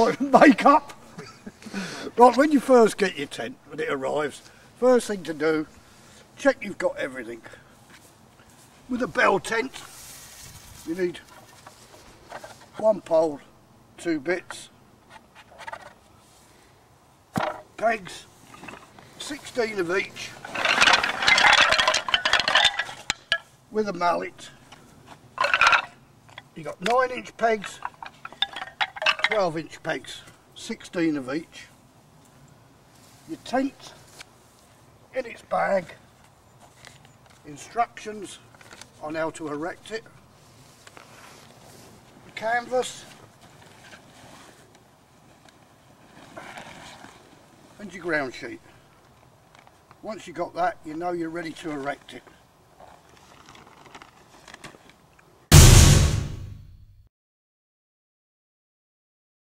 Like makeup. Right, when you first get your tent, when it arrives, first thing to do, check you've got everything. With a bell tent, you need one pole, 2 bits, pegs, 16 of each, with a mallet. You got 9-inch pegs, 12-inch pegs, 16 of each. Your tent in its bag, instructions on how to erect it, the canvas, and your ground sheet. Once you've got that, you know you're ready to erect it.